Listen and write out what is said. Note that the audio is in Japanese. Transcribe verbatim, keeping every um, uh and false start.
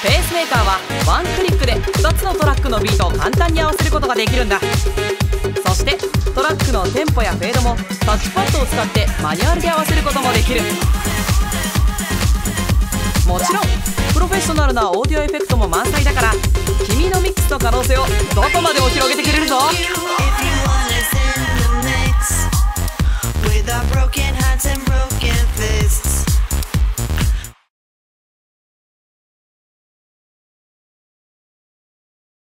ペースメーカーはワンクリックでふたつのトラックのビートを簡単に合わせることができるんだ。そしてトラックのテンポやフェードもタッチパッドを使ってマニュアルで合わせることもできる。もちろんプロフェッショナルなオーディオエフェクトも満載だから、君のミックスの可能性をどこまでも広げてくれるぞ。